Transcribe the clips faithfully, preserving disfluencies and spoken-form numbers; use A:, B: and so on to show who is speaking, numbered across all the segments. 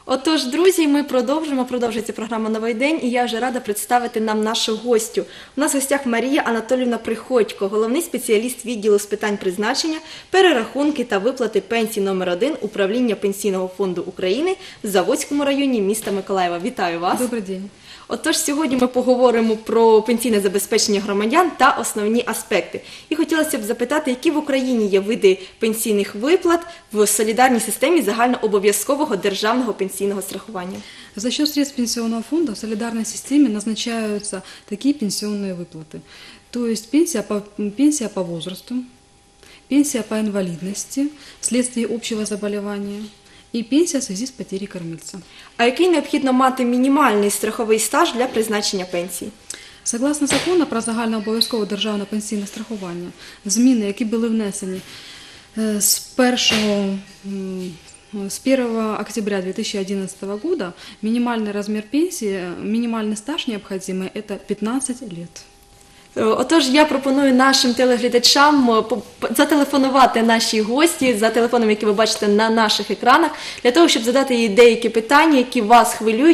A: Отож, друзі, ми продовжимо, продовжується програма «Новий день», і я вже рада представити нам нашу гостю. У нас в гостях Марія Анатоліївна Приходько, головний спеціаліст відділу з питань призначення, перерахунки та виплати пенсій номер один Управління Пенсійного фонду України в Заводському районі міста Миколаєва. Вітаю вас.
B: Добрий день.
A: Отож, сьогодні ми поговоримо про пенсійне забезпечення громадян та основні аспекти. І хотілося б запитати, які в Україні є види пенсійних виплат в солідарній системі загальнообов'язкового державного пенсійного страхування?
B: За счет средств пенсионного фонда в солидарной системе назначаются такие пенсионные выплаты. То есть пенсия по, пенсия по возрасту, пенсия по инвалидности вследствие общего заболевания и пенсия в связи с потерей кормильца.
A: А який необхідно мати мінімальний страховий стаж для призначення пенсії?
B: Согласно закону про загальнообов'язкове державне пенсійне страхування, зміни, які були внесені з першого С первого октября две тысячи одиннадцатого года минимальный размер пенсии, минимальный стаж необходимый – это пятнадцать лет.
A: Отож, я пропоную нашим телеглядачам зателефонувати нашій гості за телефоном, який ви бачите на наших екранах, для того, щоб задати їй деякі питання, які вас хвилюють.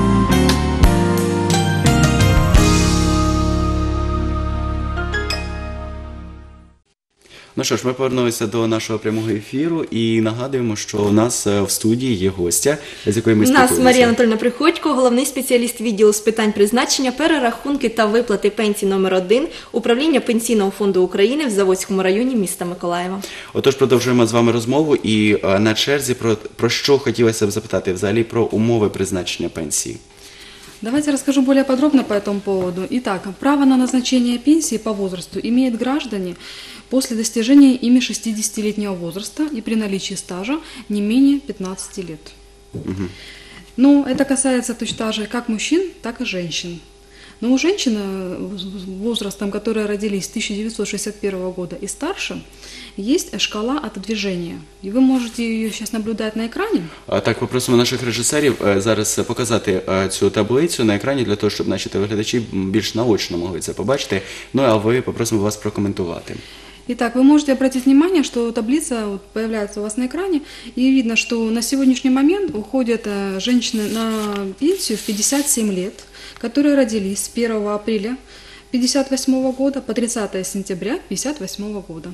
C: Ну що ж, ми повернулися до нашого прямого ефіру і нагадуємо, що у нас в студії є гостя, з якою ми спілкуємося.
A: У нас Марія Анатоліївна Приходько, головний спеціаліст відділу з питань призначення, перерахунки та виплати пенсій номер один Управління Пенсійного фонду України в Заводському районі міста Миколаєва.
C: Отож, продовжуємо з вами розмову і на черзі про, про що хотілося б запитати, взагалі про умови призначення пенсії.
B: Давайте расскажу более подробно по этому поводу. Итак, право на назначение пенсии по возрасту имеют граждане после достижения ими шестидесятилетнего возраста и при наличии стажа не менее пятнадцати лет.
C: Угу.
B: Ну, это касается точно так же как мужчин, так и женщин. Но у женщин с возрастом, которые родились с тысяча девятьсот шестьдесят первого года и старше, есть шкала отодвижения. И вы можете ее сейчас наблюдать на екрані.
C: Так, попросимо наших режисерів зараз показати цю таблицю на екрані, для того, щоб наші телеглядачі більш наочно могли це побачити. Ну, а ви попросимо вас прокоментувати.
B: Итак, вы можете обратить внимание, что таблица вот появляется у вас на экране, и видно, что на сегодняшний момент уходят женщины на пенсию в пятьдесят семь лет, которые родились с первого апреля пятьдесят восьмого года по тридцатое сентября пятьдесят восьмого года.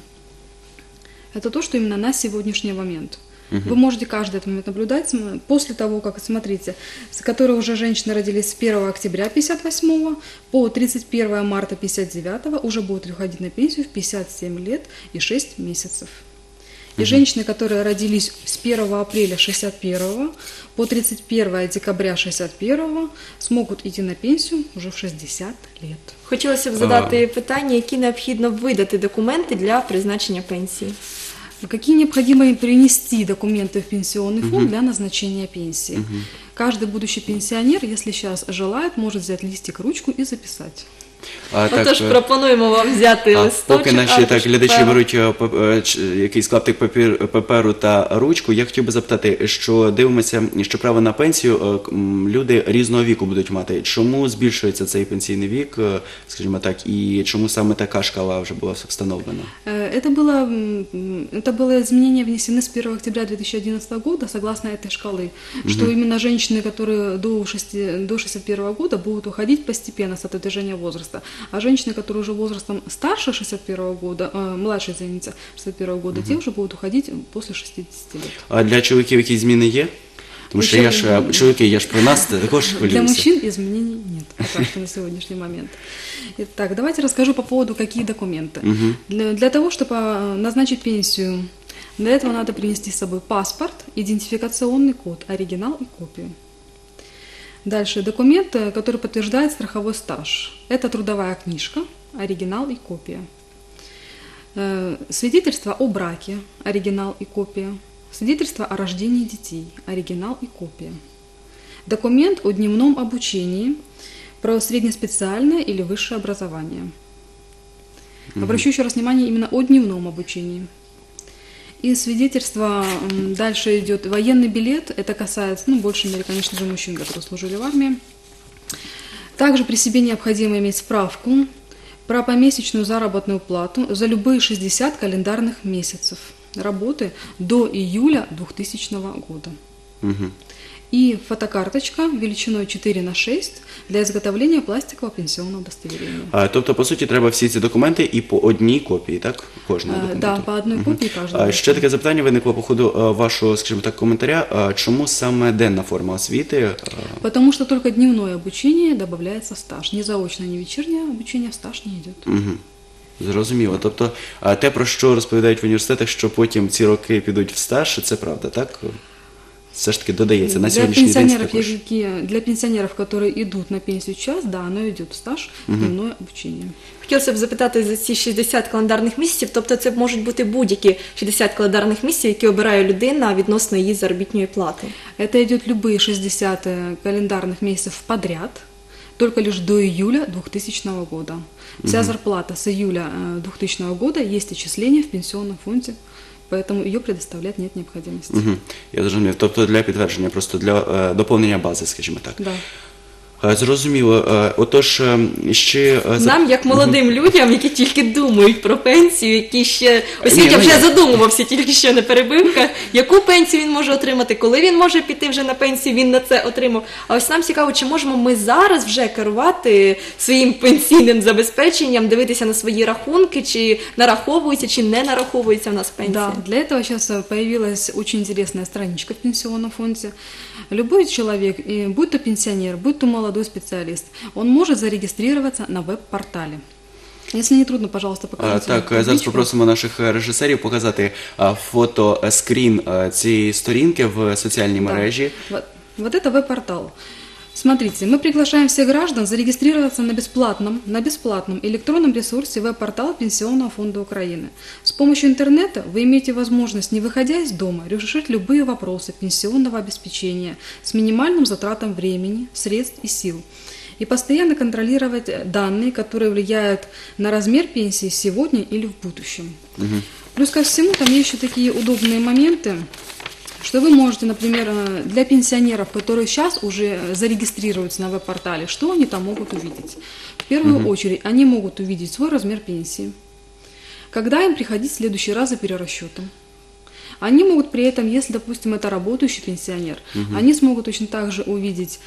B: Это то, что именно на сегодняшний момент. Угу. Вы можете каждый этот момент наблюдать после того, как, смотрите, с которой уже женщины родились с первого октября пятьдесят восьмого по тридцать первое марта пятьдесят девятого, уже будут уходить на пенсию в пятьдесят семь лет и шесть месяцев. И угу. женщины, которые родились с первого апреля шестьдесят первого по тридцать первое декабря шестьдесят первого, смогут идти на пенсию уже в шестьдесят лет.
A: Хотілося б задати а... питання, які необхідно видати документи для призначення пенсії.
B: Какие необходимо принести документы в пенсионный фонд uh-huh. для назначения пенсии? Uh-huh. Каждый будущий пенсионер, если сейчас желает, может взять листик, ручку и записать.
C: А,
A: Отож,
C: так,
A: пропонуємо вам взяти
C: а,
A: листочок.
C: Поки наші так, глядачі беруть якийсь клаптик папір, паперу та ручку, я хотів би запитати, що дивимося, що право на пенсію люди різного віку будуть мати. Чому збільшується цей пенсійний вік, скажімо так, і чому саме така шкала вже була встановлена?
B: Это было, это было изменение внесены с первого октября две тысячи одиннадцатого года, согласно этой шкалы, угу. что именно женщины, которые до, до шестьдесят первого года будут уходить постепенно с отодвижения возраста. А женщины, которые уже возрастом старше шестьдесят первого года, э, младше, извините, шестьдесят первого года, угу. те уже будут уходить после шестидесяти лет.
C: А для чоловіків якісь зміни є? Тому що я ж, чоловіки, я ж про нас також хвилююся.
B: Для мужчин изменений нет, пока что на сегодняшний момент. Итак, давайте расскажу по поводу, какие документы. Угу. Для, для того, чтобы назначить пенсию, для этого надо принести с собой паспорт, идентификационный код, оригинал и копию. Дальше документ, который подтверждает страховой стаж. Это трудовая книжка, оригинал и копия. Свидетельство о браке, оригинал и копия. Свидетельство о рождении детей, оригинал и копия. Документ о дневном обучении, про среднеспециальное или высшее образование. Mm-hmm. Обращу еще раз внимание именно о дневном обучении. И свидетельство, дальше идет военный билет, это касается, ну, больше мере, конечно же, мужчин, которые служили в армии. Также при себе необходимо иметь справку про помесячную заработную плату за любые шестьдесят календарных месяцев работы до июля двухтысячного года.
C: Угу.
B: и фотокарточка величиной четыре на шесть для изготовления пластикового пенсионного удостоверения.
C: А, тобто, по суті, треба всі ці документи і по одній копії, так? Кожного
B: А,
C: документу.
B: да, по одной копии каждого.
C: А, ще таке запитання виникло по ходу а, вашого, скажімо так, коментаря. А, чому саме денна форма освіти? А,
B: Потому что только дневное обучение добавляется в стаж. Ни заочное, ни вечернее обучение в стаж не идет.
C: Угу. Зрозуміло. Тобто, а, те, про що розповідають в університетах, що потім ці роки підуть в стаж, це правда, так? Все ж таки додається на
B: Для
C: сьогоднішній день
B: пенсионеров,
C: також.
B: які- для пенсионеров, которые идут на пенсию сейчас, да, оно идет в стаж, дневное обучение.
A: Хотілося б запитати за ці шістдесят календарних місяців, тобто це можуть бути будь-які шістдесят календарних місяців, які обирає людина відносно її заробітної плати.
B: Это идет любые шестьдесят э, календарных месяцев подряд, только лишь до июля двухтысячного года. Вся зарплата с июля э, двухтысячного года есть отчисление в пенсионном фонде, поэтому ее предоставлять нет необходимости.
C: Угу. Я зрозумів. Тобто для підтвердження, просто для е, доповнення бази, скажімо так.
B: Да.
C: Е, Зрозуміло. Е, Отож, е, ще... е, за-
A: Нам, як молодим людям, які тільки думають про пенсію, які ще ось
C: Ні,
A: Вітя
C: ну,
A: вже
C: я-
A: задумувався, тільки що не перебивка, яку пенсію він може отримати, коли він може піти вже на пенсію, він на це отримав. А ось нам цікаво, чи можемо ми зараз вже керувати своїм пенсійним забезпеченням, дивитися на свої рахунки, чи нараховується, чи не нараховується в нас пенсія.
B: Да, для этого сейчас э, появилась очень интересная страничка в пенсионном фонде. Любой человек, и будь то пенсионер, будь то молодой специалист, он может зарегистрироваться на веб-портале. Если не трудно, пожалуйста,
C: А,
B: покажите.
C: Так,
B: табличку.
C: зараз попросимо наших е, режисерів показати а, фото е, скрін е, цієї сторінки в соціальній
B: Да.
C: мережі.
B: Вот, вот это веб-портал. Смотрите, мы приглашаем всех граждан зарегистрироваться на бесплатном, на бесплатном электронном ресурсе веб-портал Пенсионного фонда Украины. С помощью интернета вы имеете возможность, не выходя из дома, решить любые вопросы пенсионного обеспечения с минимальным затратом времени, средств и сил. И постоянно контролировать данные, которые влияют на размер пенсии сегодня или в будущем. Плюс ко всему, там есть еще такие удобные моменты, что вы можете, например, э, для пенсионеров, которые сейчас уже зарегистрируются на веб-портале, что они там могут увидеть? В первую очередь, они могут увидеть свой размер пенсии, когда им приходить в следующий раз за перерасчетом. Они могут при этом, если, допустим, это работающий пенсионер, они смогут точно так же увидеть,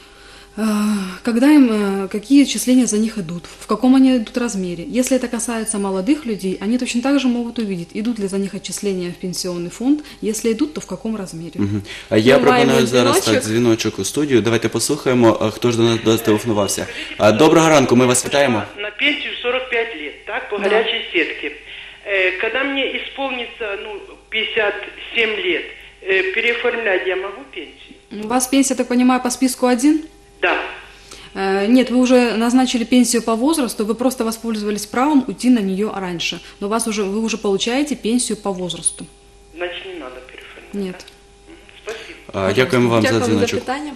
B: э, когда им, э, какие отчисления за них идут, в каком они идут размере. Если это касается молодых людей, они точно так же могут увидеть, идут ли за них отчисления в пенсионный фонд, если идут, то в каком размере.
C: Мгм. А Я
A: Ми маємо
C: пропоную зараз так,
A: дзвіночок.
C: дзвіночок у студію. Давайте послухаємо, а, хто ж до нас зателефонувався. А, Доброго ранку, ми вас вітаємо.
D: На пенсию сорок пять лет, так, по горячей сетке. Э, Когда мне исполнится, ну, пятьдесят семь лет, э, переоформлять я могу пенсию?
B: У вас пенсия, так понимаю, по списку один?
D: Да.
B: Э, Нет, вы уже назначили пенсию по возрасту, вы просто воспользовались правом уйти на нее раньше. Но у вас уже, вы уже получаете пенсию по возрасту.
D: Значит, не надо переоформлять.
B: Нет.
D: Мгм, Спасибо.
C: А, Дякуємо вам за
A: Дякую за
C: дзвіночок.
A: питання.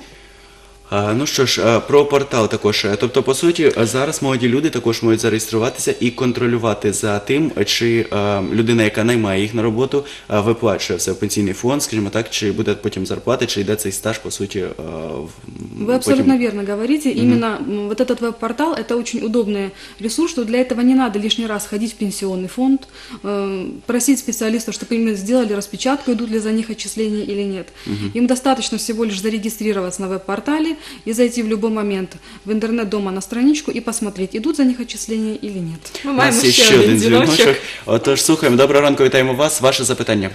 C: А, Ну що ж, а, про портал також. Е, Тобто, по суті, е, зараз молоді люди також можуть зареєструватися і контролювати за тим, чи е, людина, яка наймає їх на роботу, е, виплачує все в пенсійний фонд, скажімо так, чи буде потім зарплати, чи йде цей стаж, по суті, е, в-
B: Вы абсолютно
C: потім...
B: верно говорите. Именно м, вот этот веб-портал – это очень удобный ресурс, что для этого не надо лишний раз ходить в пенсионный фонд, э, просить специалистов, чтобы именно сделали распечатку, идут ли за них отчисления или нет. Им достаточно всего лишь зарегистрироваться на веб-портале и зайти в любой момент в интернет дома на страничку и посмотреть, идут за них отчисления или нет.
A: Ми
C: У
A: маємо
C: нас є
A: ще один дзвіночок.
C: Отож, слухаємо. Доброго ранку, вітаємо вас. Ваше запитання.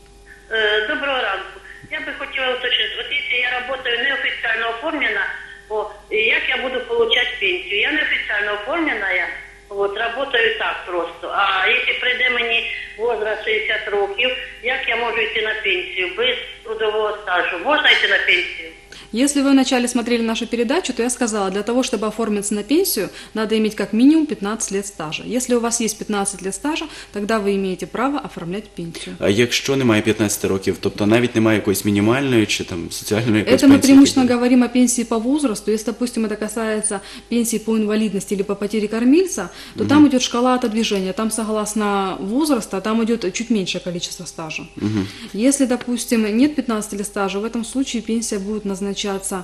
E: Е, Доброго ранку. Я би хотіла уточнити, от якщо я працюю неофіційно оформлена, о, і як я буду отримати пенсію? Я неофіційно оформлена, я от, працюю так просто. А якщо прийде мені возраст шістдесят років, як я можу йти на пенсію без трудового стажу? Можна йти на пенсію?
B: Если вы вначале смотрели нашу передачу, то я сказала, для того, чтобы оформиться на пенсию, надо иметь как минимум пятнадцать лет стажа. Если у вас есть пятнадцать лет стажа, тогда вы имеете право оформлять пенсию.
C: А якщо немає п'ятнадцяти років, тобто навіть немає якоїсь мінімальної чи там соціальної якоїсь
B: Это мы
C: пенсії,
B: преимущественно
C: яка-
B: говорим о пенсии по возрасту. Если, допустим, это касается пенсии по инвалидности или по потере кормильца, то там идет шкала отодвижения. Там, согласно возраста, там идет чуть меньшее количество стажа. Если, допустим, нет пятнадцати лет стажа, в этом случае пенсия будет назначаться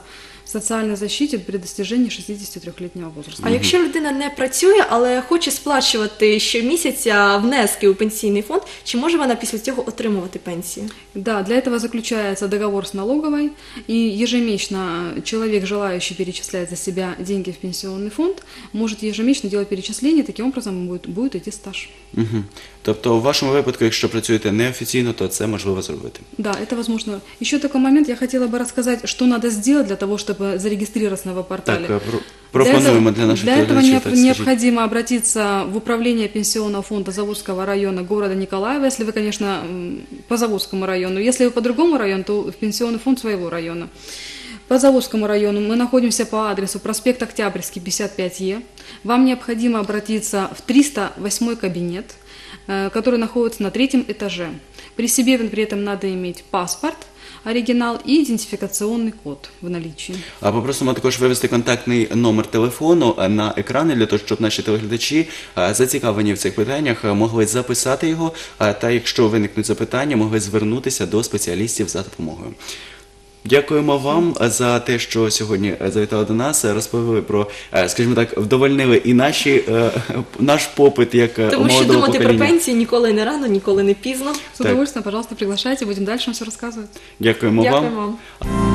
B: социальной защите при достижении шестидесятитрёхлетнего возраста.
A: А якщо людина не працює, але хоче сплачувати щомісяця внески у пенсійний фонд, чи може вона після цього отримувати пенсію?
B: Да, для этого заключается договор с налоговой, и ежемесячно человек, желающий перечислять за себя деньги в пенсионный фонд, может ежемесячно делать перечисления, таким образом будет, будет идти стаж.
C: Угу. Тобто, в вашому випадку, якщо працюєте неофіційно, то це можливо зробити.
B: Да, это возможно. Еще такой момент, я хотела бы рассказать, что надо сделать для того, чтобы зарегистрироваться на веб-портале.
C: Так, про- пропонуємо для наших
B: Для этого
C: телеглядачів,
B: необ-
C: так скажіть.
B: необходимо обратиться в управление Пенсионного фонда Заводского района города Николаева, если вы, конечно, м, по Заводскому району. Если вы по другому району, то в Пенсионный фонд своего района. По Заводскому району мы находимся по адресу проспект Октябрьский, пятьдесят пять Е. Вам необходимо обратиться в триста восьмой кабинет, э, который находится на третьем этаже. При себе при этом надо иметь паспорт, оригинал и идентификационный код в наличии.
C: А попросимо також вивести контактний номер телефону е, на екрани, для того, щоб наші телеглядачі, е, зацікавлені в цих питаннях, е, могли записати його, е, та якщо виникнуть запитання, могли звернутися до спеціалістів за допомогою. Дякуємо вам за те, що сьогодні завітали до нас, розповіли про, е, скажімо так, вдовольнили і наші, е, наш попит як е,
A: Тому що
C: молодого
A: думати про
C: покоління.
A: пенсії ніколи не рано, ніколи не пізно.
B: С удовольствием, пожалуйста, приглашайте, будем дальше вам все рассказывать.
C: Дякуємо,
A: Дякуємо
C: вам.
A: вам.